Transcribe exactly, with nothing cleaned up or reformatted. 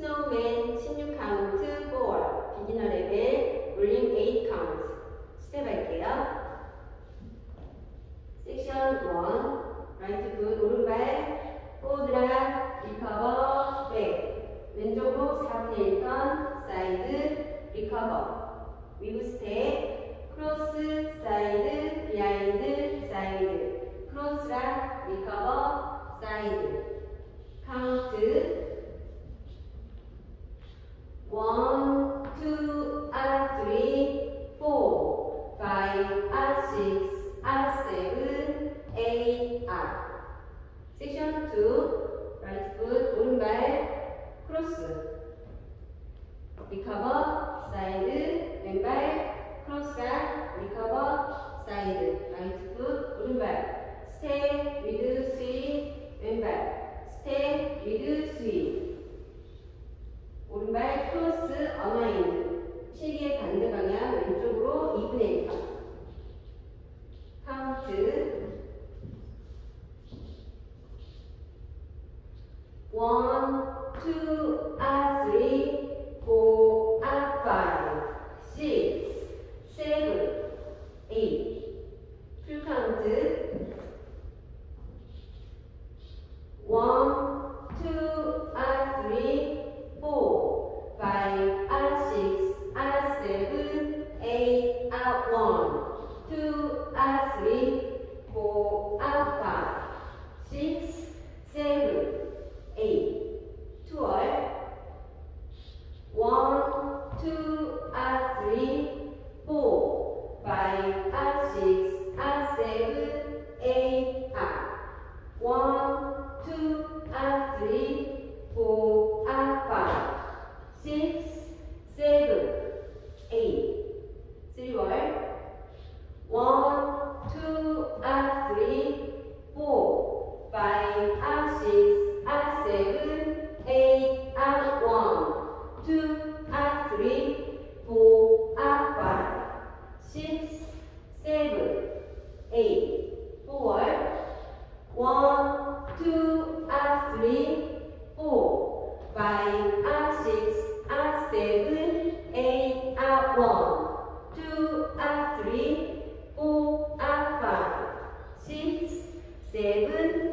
스노우맨 십육 카운트 사, 비기너 레벨 볼륨 팔 카운트. 스텝 할게요. 섹션 일, 라이트 풋, 오른발, 포드라, 리커버, 백. 왼쪽으로 사분의 일 턴, 사이드, 리커버. 위브 스텝, 크로스, 사이드, 비하인드, 사이드. 크로스라, 리커버, 사이드. 카운트. one, two, R three, four, five, R six, R seven, eight, R. 섹션 이, right foot, 오른발, 크로스. 리커버, 사이드, 왼발, 크로스랑 리커버, 사이드. right foot, 오른발. 스텝, 위드, 스윗, 왼발. 스텝, 위드, 스윗. 오른발 크로스 어나인드. 시계 반대 방향 왼쪽으로 이분의 일 턴. 카운트. one, two, R three, four, R five, six, seven, eight. 풀 카운트. one, two, R three, four, five, R six, R seven, eight, R one, two, R three, four, R five, six, seven, eight. twelve. one, two, R three, four, five, R six, R seven, eight, R. one, two, R three, four, R five, six, seven, eight. three word. one, two, R three, four, five, R six, R seven, eight, R one, two, R three, four, R five, six, seven, eight. four word. one, two, R three, four, five, R six, R seven, eight, R one, two, R three, four, R five, six, seven,